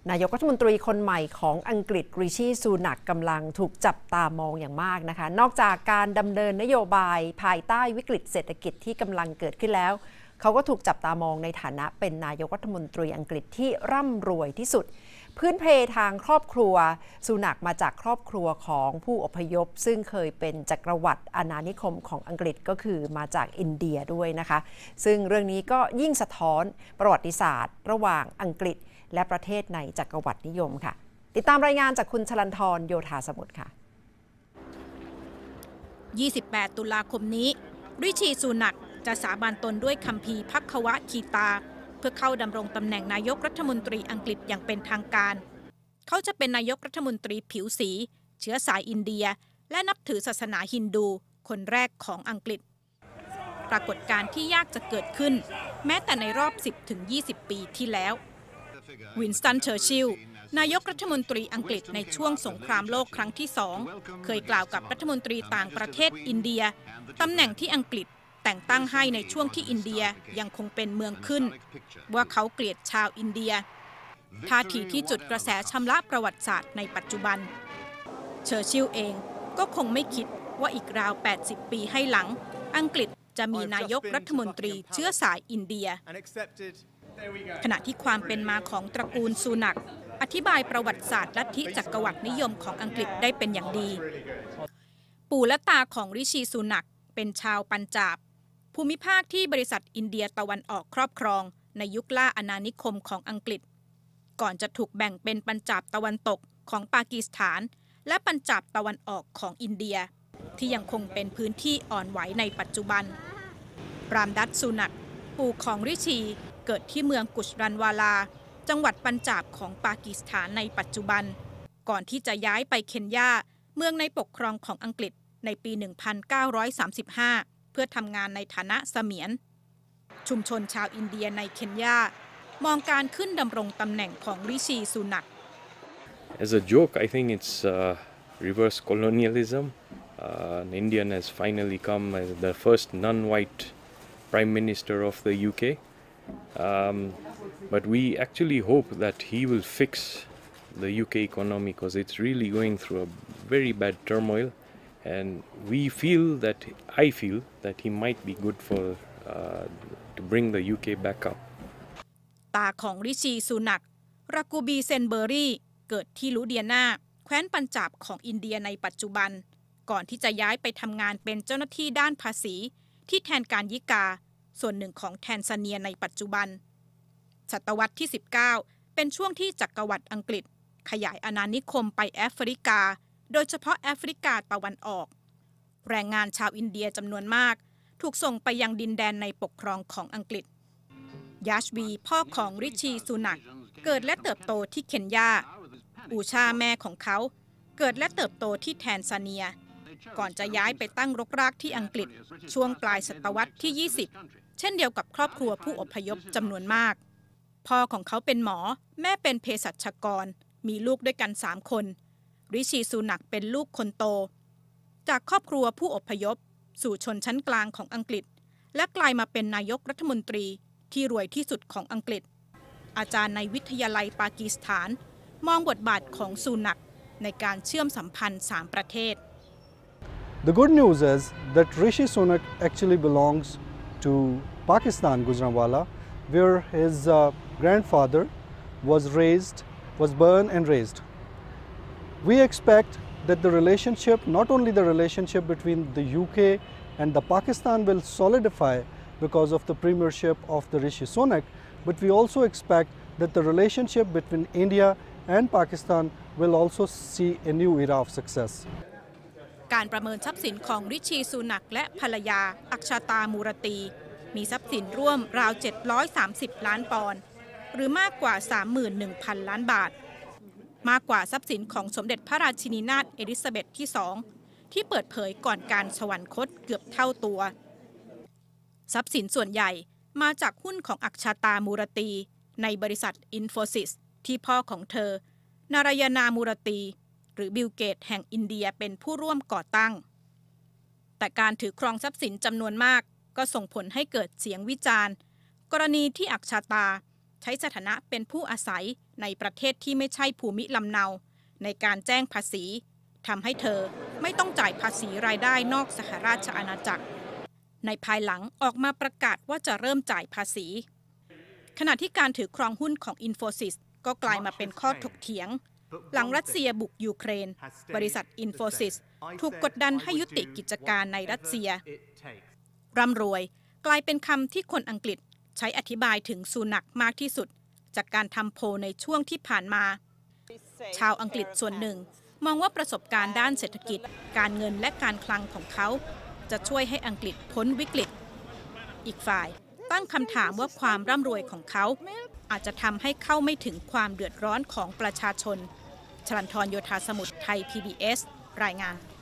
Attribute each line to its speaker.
Speaker 1: นายกรัฐมนตรีคนใหม่ของอังกฤษริชีซูนักกำลังถูกจับตามองอย่างมากนะคะนอกจากการดำเนินนโยบายภายใต้วิกฤตเศรษฐกิจที่กำลังเกิดขึ้นแล้วเขาก็ถูกจับตามองในฐานะเป็นนายกรัฐมนตรีอังกฤษที่ร่ำรวยที่สุดพื้นเพทางครอบครัวซูนักมาจากครอบครัวของผู้อพยพซึ่งเคยเป็นจักรวรรดิอาณานิคมของอังกฤษก็คือมาจากอินเดียด้วยนะคะซึ่งเรื่องนี้ก็ยิ่งสะท้อนประวัติศาสตร์ระหว่างอังกฤษและประเทศในจักรวรรดินิยมค่ะติดตามรายงานจากคุณชลันทรโยธาสมุทรค่ะ
Speaker 2: 28 ตุลาคมนี้ริชีซูนักจะสาบานตนด้วยคัมภีร์ภัควคีตาเพื่อเข้าดำรงตำแหน่งนายกรัฐมนตรีอังกฤษอย่างเป็นทางการเขาจะเป็นนายกรัฐมนตรีผิวสีเชื้อสายอินเดียและนับถือศาสนาฮินดูคนแรกของอังกฤษปรากฏการณ์ที่ยากจะเกิดขึ้นแม้แต่ในรอบ 10-20 ปีที่แล้ววินสตัน เชอร์ชิลล์นายกรัฐมนตรีอังกฤษในช่วงสงครามโลกครั้งที่2เคยกล่าวกับรัฐมนตรีต่างประเทศอินเดียตำแหน่งที่อังกฤษแต่งตั้งให้ในช่วงที่อินเดียยังคงเป็นเมืองขึ้นว่าเขาเกลียดชาวอินเดียท่าทีที่จุดกระแสชำระประวัติศาสตร์ในปัจจุบันเชอร์ชิลล์เองก็คงไม่คิดว่าอีกราว 80 ปีให้หลังอังกฤษจะมีนายกรัฐมนตรีเชื้อสายอินเดียขณะที่ความเป็นมาของตระกูลซูนักอธิบายประวัติศาสตร์ลัทธิจักรวรรดินิยมของอังกฤษได้เป็นอย่างดีปู่และตาของริชีซูนักเป็นชาวปัญจาบภูมิภาคที่บริษัทอินเดียตะวันออกครอบครองในยุคล่าอาณานิคมของอังกฤษก่อนจะถูกแบ่งเป็นปัญจาบตะวันตกของปากีสถานและปัญจาบตะวันออกของอินเดียที่ยังคงเป็นพื้นที่อ่อนไหวในปัจจุบันรามดัตซูนักปู่ของริชีเกิดที่เมืองกุชรันวาลาจังหวัดปัญจาบของปากีสถานในปัจจุบันก่อนที่จะย้ายไปเคนยาเมืองในปกครองของอังกฤษในปี 1935 เพื่อทำงานในฐานะเสมียนชุมชนชาวอินเดียในเคนยามองการขึ้นดำรงตำแหน่งของริชีซูนัก
Speaker 3: As a joke, I think it's reverse colonialism. An Indian has finally come as the first non-white Prime Minister of the UK. But we actually hope that he will fix the UK economy because it's really going through a very bad turmoil. And I feel that he might be good to bring the UK back up.
Speaker 2: ตาของริชีซูนักรากูบีเซนเบอรี่เกิดที่ลูเดียนาแคว้นปัญจาบของอินเดียในปัจจุบันก่อนที่จะย้ายไปทำงานเป็นเจ้าหน้าที่ด้านภาษีที่แทนการยิกาส่วนหนึ่งของแทนซาเนียในปัจจุบันศตวรรษที่ 19 เป็นช่วงที่จักรวรรดิอังกฤษขยายอาณานิคมไปแอฟริกาโดยเฉพาะแอฟริกาตะวันออกแรงงานชาวอินเดียจำนวนมากถูกส่งไปยังดินแดนในปกครองของอังกฤษยาชบีพ่อของริชีซูนักเกิดและเติบโตที่เคนยาอูชาแม่ของเขาเกิดและเติบโตที่แทนซาเนียก่อนจะย้ายไปตั้งรกรากที่อังกฤษช่วงปลายศตวรรษที่ 20 เช่นเดียวกับครอบครัวผู้อพยพจำนวนมากพ่อของเขาเป็นหมอแม่เป็นเภสัชกรมีลูกด้วยกัน3 คนริชีซูนักเป็นลูกคนโตจากครอบครัวผู้อพยพสู่ชนชั้นกลางของอังกฤษและกลายมาเป็นนายกรัฐมนตรีที่รวยที่สุดของอังกฤษอาจารย์ในวิทยาลัยปากีสถานมองบทบาทของซูนักในการเชื่อมสัมพันธ์3 ประเทศ
Speaker 4: The good news is that Rishi Sunak actually belongs to Pakistan, Gujranwala, where his grandfather was born and raised. We expect that the relationship, not only the relationship between the UK and the Pakistan will solidify because of the premiership of the Rishi Sunak, but we also expect that the relationship between India and Pakistan will also see a new era of success.
Speaker 2: การประเมินทรัพย์สินของริชีซูนักและภรรยาอักชาตามูรตีมีทรัพย์สินร่วมราว730 ล้านปอนด์หรือมากกว่า 31,000 ล้านบาทมากกว่าทรัพย์สินของสมเด็จพระราชินีนาถเอลิซาเบธที่ 2ที่เปิดเผยก่อนการสวรรคตเกือบเท่าตัวทรัพย์สินส่วนใหญ่มาจากหุ้นของอักชาตามูรตีในบริษัทอินโฟซิสที่พ่อของเธอนารายณามูรตีหรือบิลเกตแห่งอินเดียเป็นผู้ร่วมก่อตั้งแต่การถือครองทรัพย์สินจำนวนมากก็ส่งผลให้เกิดเสียงวิจารณ์กรณีที่อักชาตาใช้สถานะเป็นผู้อาศัยในประเทศที่ไม่ใช่ภูมิลำเนาในการแจ้งภาษีทำให้เธอไม่ต้องจ่ายภาษีรายได้นอกสหราชอาณาจักรในภายหลังออกมาประกาศว่าจะเริ่มจ่ายภาษีขณะที่การถือครองหุ้นของ Infosys ก็กลายมาเป็นข้อถกเถียงหลังรัสเซียบุกยูเครนบริษัท Infosys ถูกกดดันให้ยุติกิจการในรัสเซียร่ำรวยกลายเป็นคำที่คนอังกฤษใช้อธิบายถึงซูนักมากที่สุดจากการทำโพลในช่วงที่ผ่านมาชาวอังกฤษส่วนหนึ่งมองว่าประสบการณ์ด้านเศรษฐกิจการเงินและการคลังของเขาจะช่วยให้อังกฤษพ้นวิกฤตอีกฝ่ายตั้งคำถามว่าความร่ำรวยของเขาอาจจะทำให้เข้าไม่ถึงความเดือดร้อนของประชาชนชลันทร โยธาสมุทร ไทย PBS รายงาน